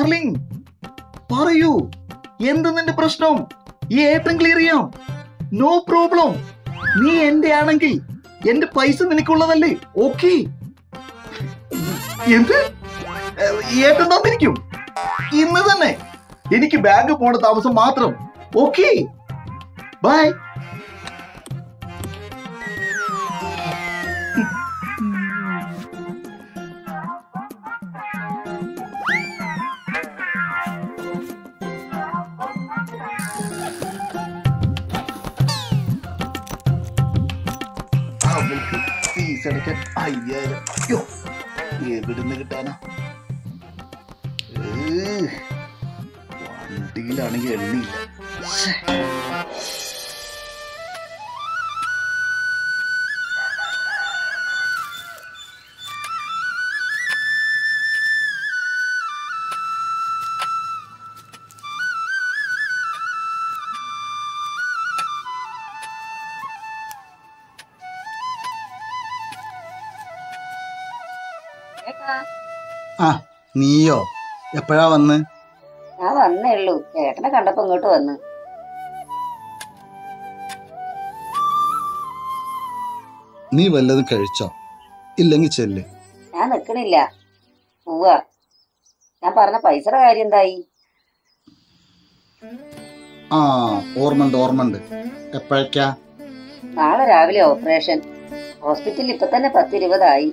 Darling പറയൂ, എന്ത് നിന്റെ പ്രശ്നം? ഈ ഏട്ടൻ ക്ലിയർ ചെയ്യാം, നോ പ്രോബ്ലം. നീ എന്റെ ആണെങ്കിൽ എന്റെ പൈസ നിനക്കുള്ളതല്ലേ? ഓക്കെ. എന്ത് ഏട്ടൻ തന്നിരിക്കും ഇന്ന് തന്നെ? എനിക്ക് ബാങ്ക് പോണ താമസം മാത്രം. Okay, by. ഫീസ് അടയ്ക്കാൻ 5000. എവിടുന്ന് കിട്ടാനാ? വണ്ടിയിലാണെങ്കിൽ എണ്ണിയില്ല. ആ, നീയോ? എപ്പോഴാ വന്ന്? ഞാൻ വന്നേ ഉള്ളൂ. ചേട്ടനെ കണ്ടപ്പോ ഇങ്ങോട്ട് വന്ന്. നീ വല്ലതും കഴിച്ചോ? ഇല്ലെങ്കിൽ ചെല്ല്. ഞാൻ നിക്കണില്ല, പോവാ. ഞാൻ പറഞ്ഞ പൈസയുടെ കാര്യം എന്തായി? ആ, ഓർമ്മണ്ട്. എപ്പോഴേക്കാ? നാളെ രാവിലെ ഓപ്പറേഷൻ. ഹോസ്പിറ്റലിൽ ഇപ്പൊ തന്നെ 10-20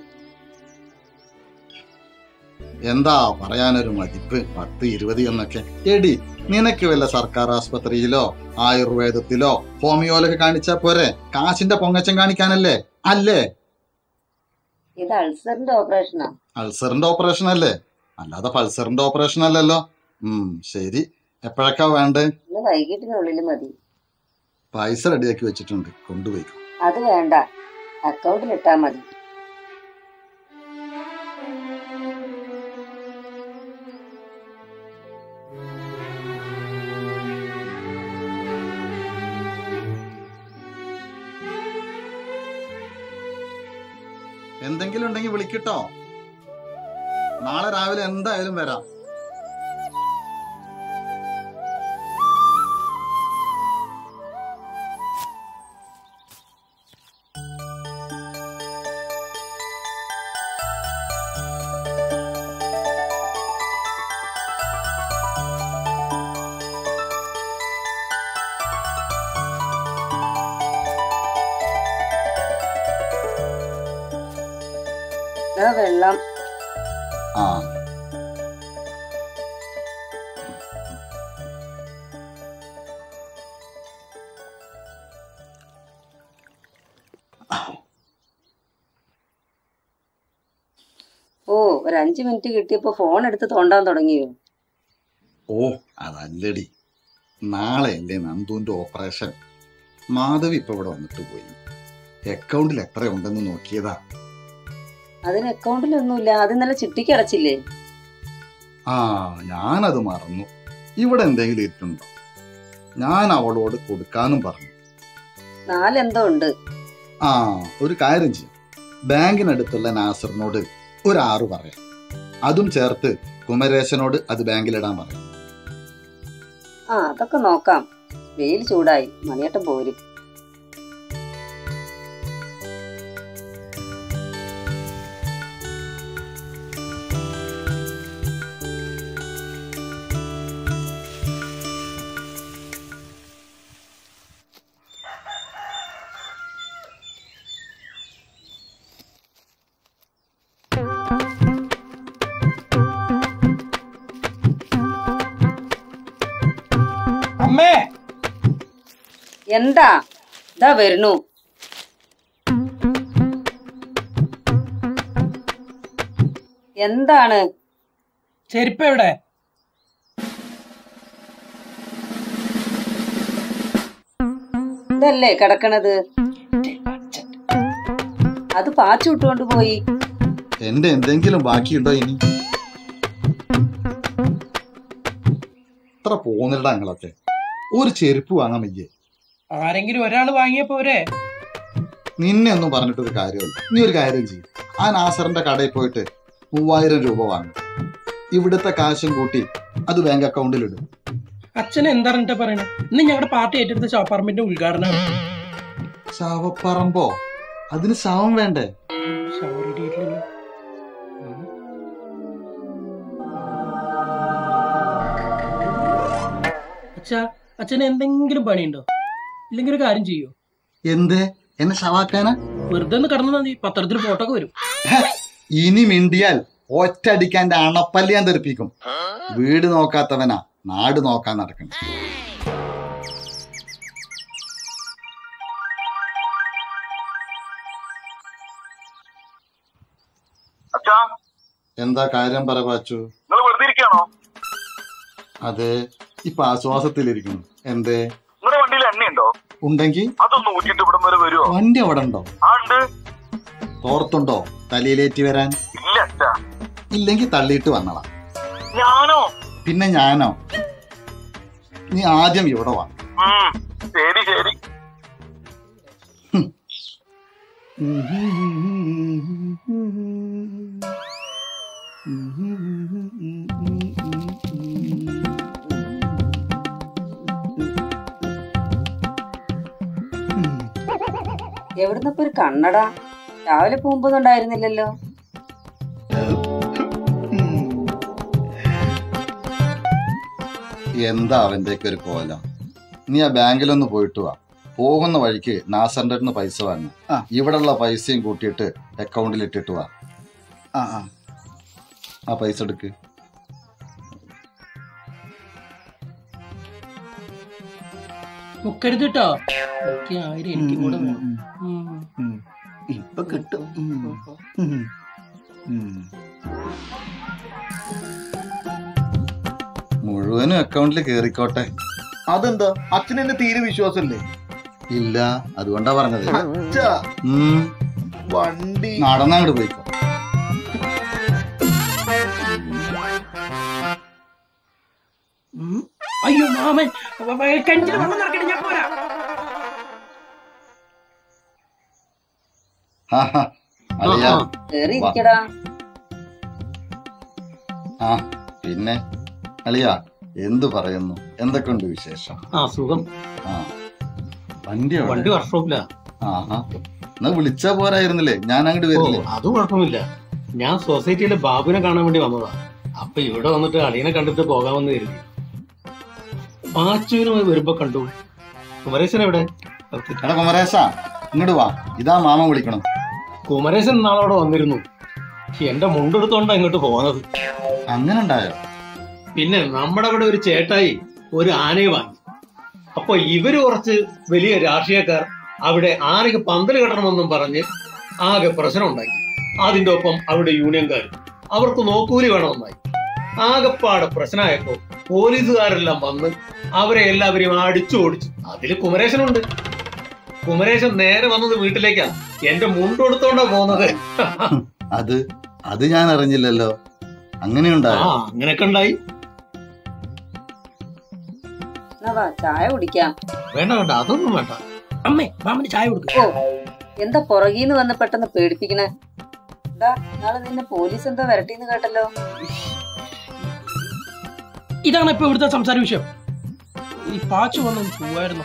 എന്താ പറയാനൊരു മതിപ്പ്? 10-20 എന്നൊക്കെ. എടി, നിനക്ക് വല്ല സർക്കാർ ആസ്പത്രിയിലോ ആയുർവേദത്തിലോ ഹോമിയോലൊക്കെ കാണിച്ചാ പോരെ? കാശിന്റെ പൊങ്ങച്ചം കാണിക്കാനല്ലേ? അല്ലേ? ഇത് അൾസറിന്റെ ഓപ്പറേഷനാ. അൾസറിന്റെ ഓപ്പറേഷൻ അല്ലേ, അല്ലാതെ പൾസറിന്റെ ഓപ്പറേഷൻ അല്ലല്ലോ. ശരി, എപ്പോഴൊക്കെ വേണ്ടേ? ഇന്ന് വൈകിട്ടിനുള്ളിൽ മതി. പൈസ റെഡിയാക്കി വെച്ചിട്ടുണ്ട്, കൊണ്ടുപോയിക്കോ. അത് വേണ്ട, അക്കൗണ്ടിൽ ഇട്ടാ മതി. എന്തെങ്കിലും ഉണ്ടെങ്കിൽ വിളിക്കട്ടോ. നാളെ രാവിലെ എന്തായാലും വരാം. വെള്ളം. ആ, ഓ, ഒരു 5 മിനിറ്റ് കിട്ടിയപ്പോ ഫോൺ എടുത്ത് തോണ്ടാൻ തുടങ്ങിയോ? ഓ, അതല്ലടി, നാളെ അല്ലേ നന്ദുവിന്റെ ഓപ്പറേഷൻ. മാധവി ഇപ്പൊ ഇവിടെ വന്നിട്ട് പോയി. അക്കൗണ്ടിൽ എത്ര ഉണ്ടെന്ന് നോക്കിയതാ. അതിന് അക്കൗണ്ടിലൊന്നുമില്ല. അത് ഇന്നലെ ചിട്ടിക്ക് അടച്ചില്ലേ? ആ, ഞാനത് മറന്നു. ഇവിടെ എന്തെങ്കിലും ഇട്ടുണ്ടോ? ഞാൻ അവളോട് കൊടുക്കാനും പറഞ്ഞു. 4 എന്തോ ഉണ്ട്. ആ, ഒരു കാര്യം ചെയ്യാം. ബാങ്കിനടുത്തുള്ള നാസറിനോട് ഒരു 6 പറയാം. അതും ചേർത്ത് കുമരേശനോട് അത് ബാങ്കിലിടാൻ പറയാം. ആ, അതൊക്കെ നോക്കാം. വെയിൽ ചൂടായി, മണിയേട്ടൻ പോരും. അമ്മേ, എന്താ? ഇതാ വരുന്നു. എന്താണ്? ചെരുപ്പ് എവിടെ? ഇതല്ലേ കിടക്കണത്? അത് പാച്ചു വിട്ടുകൊണ്ട് പോയി. എന്റെ എന്തെങ്കിലും ബാക്കിയുണ്ടോ ഇനി? എത്ര പോന്നിടാ നിങ്ങളൊക്കെ. ഒരു ചെരുപ്പ് വാങ്ങാൻ വയ്യേ? ആരെങ്കിലും ഒരാള് വാങ്ങിയ പോരെ? നിന്നെ ഒന്നും പറഞ്ഞിട്ടൊരു കാര്യമില്ല. നീ ഒരു കാര്യം ചെയ്യും, ആ നാസറിന്റെ കടയിൽ പോയിട്ട് 3000 രൂപ വാങ്ങും. ഇവിടുത്തെ കാശും കൂട്ടി അത് ബാങ്ക് അക്കൗണ്ടിലിടും. അച്ഛൻ എന്താ പറയണേ? ഇന്ന് ഞങ്ങളുടെ പാർട്ടി ഏറ്റെടുത്ത ശവപ്പറമ്പിന്റെ ഉദ്ഘാടനം. ശവപ്പറമ്പോ? അതിന് ശവം വേണ്ടേ? അച്ഛന് എന്തെങ്കിലും പണിയുണ്ടോ? ഇല്ലെങ്കിൽ ഒരു കാര്യം ചെയ്യോ? എന്തേ? എന്നെ ശവാക്കാനാ? വെറുതെ ഒന്ന് കടന്നു മതി, പത്രത്തിൽ ഫോട്ടോ ഒക്കെ വരും. ഇനി മിണ്ടിയാൽ ഒറ്റടിക്കാന്റെ അണപ്പല്ലി ഞാൻ തെറിപ്പിക്കും. വീട് നോക്കാത്തവനാ നാട് നോക്കാൻ നടക്കണം. എന്താ കാര്യം പറ പാച്ചു? അതെ, ഇപ്പൊ ആശ്വാസത്തിലിരിക്കുന്നു. എന്തേ? വണ്ടിയിൽ എണ്ണയുണ്ടോ? ഉണ്ടെങ്കിൽ അതൊന്ന് ഊറ്റിട്ട് ഇവിടം വരെ വരുമോ? വണ്ടി അവിടെ ഉണ്ടോ? തോർത്തുണ്ടോ തലയിലേറ്റി വരാൻ? ഇല്ല. ഇല്ലെങ്കിൽ തള്ളിയിട്ട് വന്നടാ. ഞാനോ? പിന്നെ ഞാനോ? നീ ആദ്യം ഇവിടെ വാ. ശരി ശരി. എവിടുന്നപ്പോ ഒരു കണ്ണട? രാവിലെ പോകുമ്പോ ഉണ്ടായിരുന്നില്ലല്ലോ. എന്താ അവന്റെയൊക്കെ ഒരു കോലം? നീ ആ ബാങ്കിലൊന്ന് പോയിട്ട് വാ. പോകുന്ന വഴിക്ക് നാസറിന്റെ അടുത്ത് പൈസ വാങ്ങും. ഇവിടെയുള്ള പൈസയും കൂട്ടിയിട്ട് അക്കൗണ്ടിൽ ഇട്ടിട്ട് വാ. ആ പൈസ എടുക്ക്. മുക്കരുത് കേട്ടോ. എനിക്ക് കൂടെ വേണം. ഇപ്പൊ കിട്ടും. മുഴുവനും അക്കൗണ്ടിൽ കേറിക്കോട്ടെ. അതെന്താ? അച്ഛന് എന്നെ തീരെ വിശ്വാസല്ലേ? ഇല്ല, അതുകൊണ്ടാ പറഞ്ഞത്. വണ്ടി നടന്നങ്ങോട്ട് പോയിക്കോ. അയ്യോ മാമൻ, കിണറ്റിൽ വെള്ളം നിറക്കണേ, ഞാൻ പോരാ. പിന്നെ അളിയാ, എന്തു പറയുന്നു? എന്തൊക്കെയുണ്ട് വിശേഷം? സുഖം. വണ്ടി വർക്ക്ഷോപ്പിലാ. എന്നാ വിളിച്ചാ പോരായിരുന്നില്ലേ? ഞാൻ അങ്ങോട്ട് വരില്ലേ? അത് കുഴപ്പമില്ല. ഞാൻ സൊസൈറ്റിയിലെ ബാബുവിനെ കാണാൻ വേണ്ടി വന്നതാ. അപ്പൊ ഇവിടെ വന്നിട്ട് അളിയനെ കണ്ടിട്ട് പോകാമെന്ന് കരുതി. പാച്ചുവിനുമായി വരുമ്പോ കണ്ടു. കുമരേശൻ എവിടെ? എടാ കുമരേശ, ഇങ്ങോട്ട് വാ. ഇതാ മാമ വിളിക്കണം. കുമരേശൻ നാളവിടെ വന്നിരുന്നു. എന്റെ മുണ്ടെടുത്തോണ്ടാ ഇങ്ങോട്ട് പോകുന്നത്. അങ്ങനെ ഉണ്ടായോ? പിന്നെ നമ്മുടെ അവിടെ ഒരു ചേട്ടായി ഒരു ആനയെ വാങ്ങി. അപ്പൊ ഇവര് കുറച്ച് വലിയ രാഷ്ട്രീയക്കാർ അവിടെ ആനയ്ക്ക് പന്തൽ കെട്ടണമെന്നും പറഞ്ഞ് ആകെ പ്രശ്നം ഉണ്ടാക്കി. അതിന്റെ ഒപ്പം അവിടെ യൂണിയൻകാർ അവർക്ക് നോക്കൂലി വേണമെന്നായി. ആകെപ്പാടെ പ്രശ്നമായപ്പോ പോലീസുകാരെല്ലാം വന്ന് അവരെ എല്ലാവരെയും അടിച്ചു ഓടിച്ചു. അതില് കുമരേശനുണ്ട്. കുമരേശൻ നേരെ വന്നത് വീട്ടിലേക്കാണ്. എന്റെ മുണ്ടെടുത്തോണ്ടാ പോകുന്നത്. അത് ഞാൻ അറിഞ്ഞില്ലല്ലോ. അങ്ങനെയുണ്ടായോ? അങ്ങനെയൊക്കെ ഉണ്ടായി. ചായ കുടിക്കാം. വേണ്ട വേണ്ട, അതൊന്നും വേണ്ട. അമ്മേ, മാമന് ചായ കൊടുക്കും. എന്താ പുറകീന്ന് വന്ന് പെട്ടെന്ന് പേടിപ്പിക്കണേ? നാളെ നിന്നെ പോലീസ് എന്താ വരട്ടിന്ന് കേട്ടല്ലോ. ഇതാണ് ഇപ്പൊ ഇവിടുത്തെ സംസാര വിഷയം. ഈ പാച്ചു വന്നു പോവായിരുന്നു.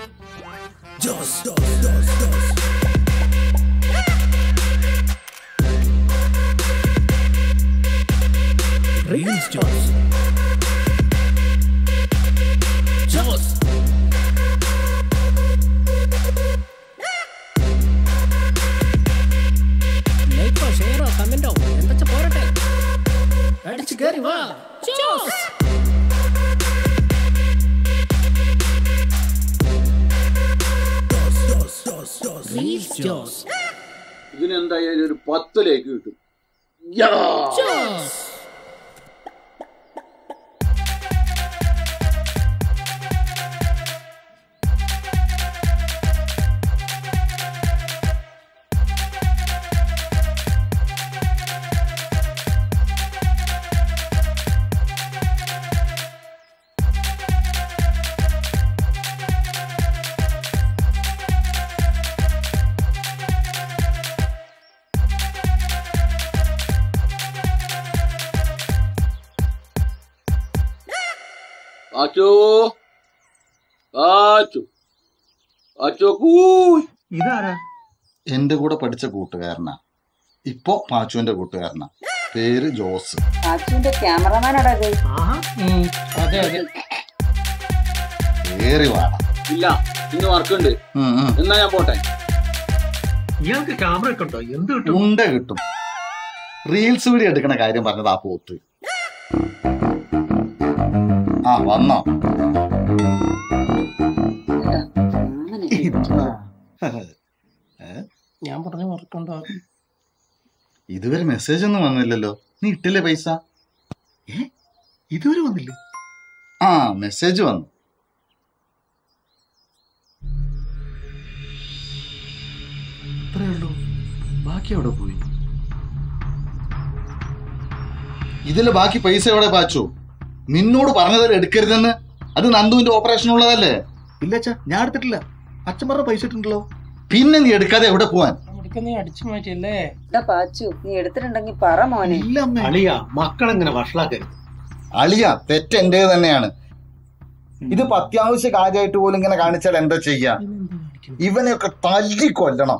ഇതിനെന്തായാലും ഒരു 10 ലേക്ക് കിട്ടും. അച്ചോ ആച്ചു അച്ചോ കൂയ്. ഇതാരാ? എന്റെ കൂടെ പഠിച്ച കൂട്ടുകാരനാ, ഇപ്പൊ പാച്ചുവിന്റെ കൂട്ടുകാരനാ. പേര് ജോസ്. പാച്ചുവിന്റെ ക്യാമറമാനാടാ ഇത്. അതെ അതെ. ഏറി വേണം. ഇല്ല, ഇന്ന് വർക്കുണ്ട്. എന്നാ ഞാൻ പോട്ടെ. ഇയാൾക്ക് ക്യാമറ ഒക്കെ ഉണ്ടോ? എന്ത് കിട്ടും? ഉണ്ട കിട്ടും. റീൽസ് വീഡിയോ എടുക്കണ കാര്യം പറഞ്ഞത് ആ പോത്ത്. ആ വന്നോ? ഞാൻ പറഞ്ഞ മറക്കണ്ടോ? ഇതുവരെ മെസ്സേജ് ഒന്നും വന്നില്ലല്ലോ. നീ ഇട്ടില്ലേ പൈസ? ഇതുവരെ വന്നില്ലേ? ആ മെസ്സേജ് വന്നു. അത്രേ ഉള്ളൂ. ബാക്കി അവിടെ പോയി. ഇതില് ബാക്കി പൈസ എവിടെ പാച്ചു? നിന്നോട് പറഞ്ഞത് എടുക്കരുതെന്ന്. അത് നന്ദുവിന്റെ ഓപ്പറേഷൻ ഉള്ളതല്ലേ? ഇല്ല അച്ഛാ, ഞാൻ എടുത്തിട്ടില്ല. അച്ഛൻ പറഞ്ഞ പൈസ ഇട്ടുണ്ടല്ലോ. പിന്നെ നീ എടുക്കാതെ എവിടെ പോവാൻ? നീ അടിച്ചു മാറ്റിയല്ലേ? എടാ പാച്ചു, നീ എടുത്തിട്ടുണ്ടെങ്കിൽ പറ മോനെ. ഇല്ല അമ്മേ. അളിയ മക്കളെങ്ങനെ വഷളാക്കരുത്. അളിയ തെറ്റ് എന്റെ തന്നെയാണ്. ഇതിപ്പോ അത്യാവശ്യ കാര്യമായിട്ട് പോലും ഇങ്ങനെ കാണിച്ചാൽ എന്താ ചെയ്യാ? ഇവനെയൊക്കെ തല്ലി കൊല്ലണം.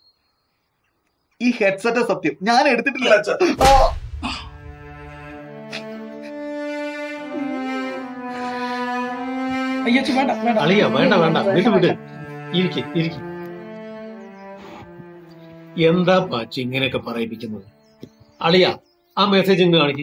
ഈ ഹെഡ്സെറ്റ് സത്യം ഞാൻ എടുത്തിട്ടില്ല അച്ഛാ. അയ്യച്ചു വേണ്ട വേണ്ട. അളിയ വേണ്ട വേണ്ട, വിട്ട് വിട്ട്. ഇരിക്ക് ഇരിക്ക്. എന്താ പാച്ചു ഇങ്ങനെയൊക്കെ പറയിപ്പിക്കുന്നത്? അളിയ ആ മെസ്സേജ് ഇങ്ങ് കാണിക്ക്.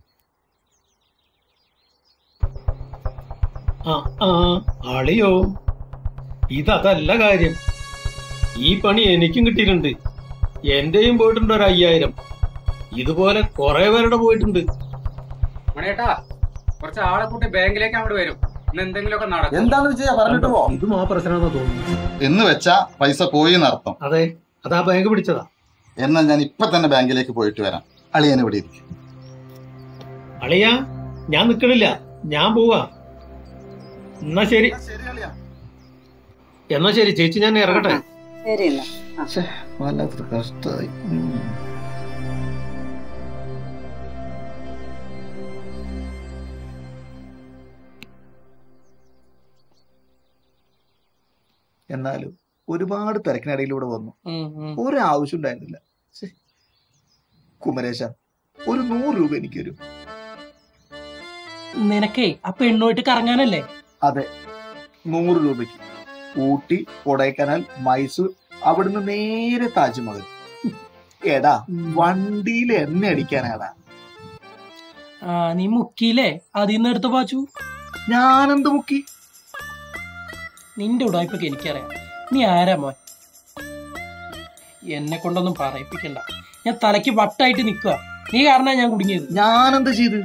അളിയോ, ഇതല്ല കാര്യം. ഈ പണി എനിക്കും കിട്ടിയിട്ടുണ്ട്. എന്റെയും പോയിട്ടുണ്ട് 5000. ഇതുപോലെ കുറെ പേരുടെ പോയിട്ടുണ്ട്. മണിയേട്ടാ, കുറച്ച് ആളെ കൂട്ടി ബാങ്കിലേക്ക് അങ്ങോട്ട് വരും. ഇന്ന് എന്തെങ്കിലുമൊക്കെ നടക്കും. എന്താണെന്ന് ചെയ്യാ പറഞ്ഞിട്ട് പോ. ഇതും ആ പ്രശ്നമാണെന്ന് തോന്നുന്നു. എന്ന് വെച്ചാ പൈസ പോയി എന്നർത്ഥം. അതെ, അതാ ബാങ്ക് പിടിച്ചതാ. എന്നാൽ ഞാൻ ഇപ്പൊ തന്നെ ബാങ്കിലേക്ക് പോയിട്ട് വരാം. അളിയനെ ഇവിടെ ഇരിക്കും. അളിയ ഞാൻ നിക്കണില്ല, ഞാൻ പോവാ. എന്നാ ശരി. എന്നാ ശരി ചേച്ചി, ഞാൻ ഇറങ്ങട്ടെ. ശരി എന്നാ. വല്ലാത്തൊരു കഷ്ടായി. എന്നാലും ഒരുപാട് തിരക്കിനിടയിലൂടെ വന്നു. ഒരാവശ്യം ഉണ്ടായിരുന്നില്ല. കുമരേശ, ഒരു 100 രൂപ എനിക്ക് വരും. നിനക്കേ ആ പെണ്ണുമായിട്ട് കറങ്ങാനല്ലേ? അതെ, 100 രൂപയ്ക്ക് ഊട്ടി, കൊടൈക്കനാൽ, മൈസൂർ, അവിടുന്ന് നേരെ താജ്മഹൽ. എടാ, വണ്ടിയിൽ എണ്ണ അടിക്കാനാടാ. നീ മുക്കിയില്ലേ? അതിന്ന് എടുത്ത പാച്ചു. ഞാനെന്ത് മുക്കി? നിന്റെ ഉടായ്പൊക്കെ എനിക്കറിയാം. നീ ആരാ മോൻ? എന്നെ കൊണ്ടൊന്നും പറയിപ്പിക്കണ്ട. ഞാൻ തലയ്ക്ക് വട്ടായിട്ട് നിക്കുക. നീ കാരണ ഞാൻ കുടുങ്ങിയത്. ഞാനെന്ത് ചെയ്ത്?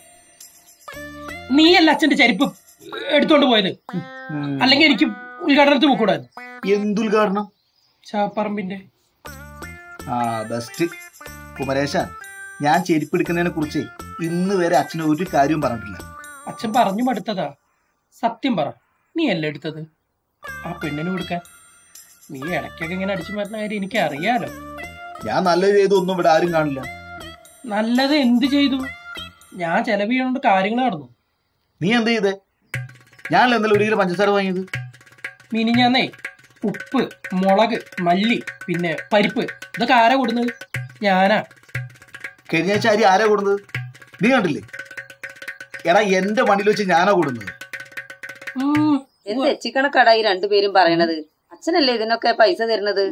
നീയല്ല അച്ഛന്റെ ചെരുപ്പ് എടുത്തോണ്ട് പോയത്. അല്ലെങ്കിൽ എനിക്ക് ഉദ്ഘാടനത്തിന് പോക്കൂടായിരുന്നു. എന്തുദ്ഘാടനം? ചാപ്പറമ്പിന്റെ. ബെസ്റ്റ്. കുമരേശ, ഞാൻ ചെരുപ്പ് എടുക്കുന്നതിനെ കുറിച്ച് ഇന്ന് വരെ അച്ഛന് ഒരു കാര്യവും പറഞ്ഞിട്ടില്ല. അച്ഛൻ പറഞ്ഞു മടുത്തതാ. സത്യം പറ, നീ അല്ല എടുത്തത് ആ പെണ്ണിന് കൊടുക്കാൻ? നീ ഇടയ്ക്കൊക്കെ ഇങ്ങനെ അടിച്ചു മാറ്റുന്ന കാര്യം എനിക്ക് അറിയാലോ. ഞാൻ നല്ലത് ചെയ്തു ഒന്നും ഇവിടെ ആരും കാണില്ല. നല്ലത് എന്ത് ചെയ്തു? ഞാൻ ചെലവ് ചെയ്യണോണ്ട് കാര്യങ്ങൾ നടന്നു. നീ എന്ത് ചെയ്തേ? ഞാനല്ല എന്തായാലും 1 കിലോ പഞ്ചസാര വാങ്ങിയത്. മിനിഞ്ഞാന്നേ ഉപ്പ്, മുളക്, മല്ലി, പിന്നെ പരിപ്പ്, ഇതൊക്കെ ആരാ കൊടുന്നത്? ഞാനാ. കഴിഞ്ഞ ആഴ്ച അരി ആരാ കൊടുന്നത്? നീ കണ്ടില്ലേ? എടാ, എന്റെ വണ്ടിയിൽ വെച്ച് ഞാനാ കൊടുന്നത്. എന്ത് എച്ചിക്കണക്കടാ ഈ രണ്ടുപേരും പറയണത്? അച്ഛനല്ലേ ഇതിനൊക്കെ പൈസ തരുന്നത്?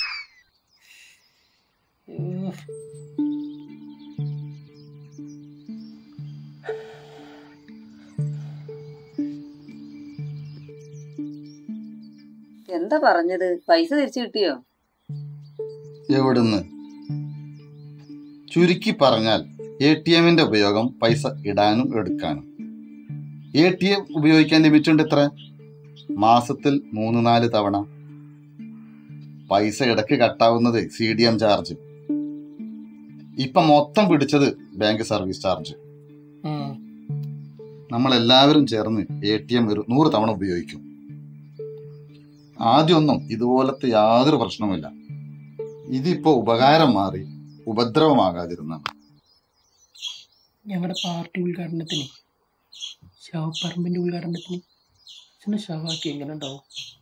എന്താ പറഞ്ഞത്? പൈസ തിരിച്ചു കിട്ടിയോ? എവിടുന്ന്? ചുരുക്കി പറഞ്ഞാൽ ATM-ന്റെ ഉപയോഗം പൈസ ഇടാനും എടുക്കാനും. ATM ഉപയോഗിക്കാൻ ലിമിറ്റ് ഉണ്ട്. എത്ര? മാസത്തിൽ 3-4 തവണ. പൈസ ഇടയ്ക്ക് കട്ടാവുന്നത് CDM ചാർജ്. ഇപ്പൊ മൊത്തം പിടിച്ചത് ബാങ്ക് സർവീസ് ചാർജ്. നമ്മളെല്ലാവരും ചേർന്ന് ATM ഒരു 100 തവണ ഉപയോഗിക്കും. ആദ്യമൊന്നും ഇതുപോലത്തെ യാതൊരു പ്രശ്നവുമില്ല. ഇതിപ്പോ ഉപകാരം മാറി ഉപദ്രവമാകാതിരുന്ന. ഞങ്ങളുടെ പാർട്ടി ഉദ്ഘാടനത്തിന് ശവപ്പറമ്പിന്റെ ഉദ്ഘാടനത്തിന് അച്ഛനെ ശവാക്കി എങ്ങനെ ഉണ്ടാവും?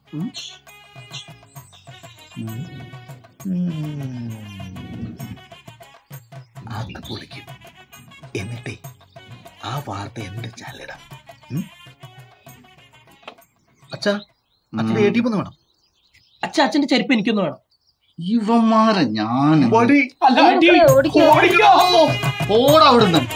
അത് പൊളിക്കും. എന്നിട്ടേ ആ വാർത്ത എന്റെ ചാനലിടാം. അച്ഛാ, അച്ഛൻ്റെ ATM ഒന്ന് വേണം. അച്ഛന്റെ ചെരുപ്പ് എനിക്കൊന്ന് വേണം. ഇവന്മാരെ ഞാൻ അല്ല, അടി. ഓടിക്കോ. ഓടിക്കോ. ഓടാ അവിടുന്ന്.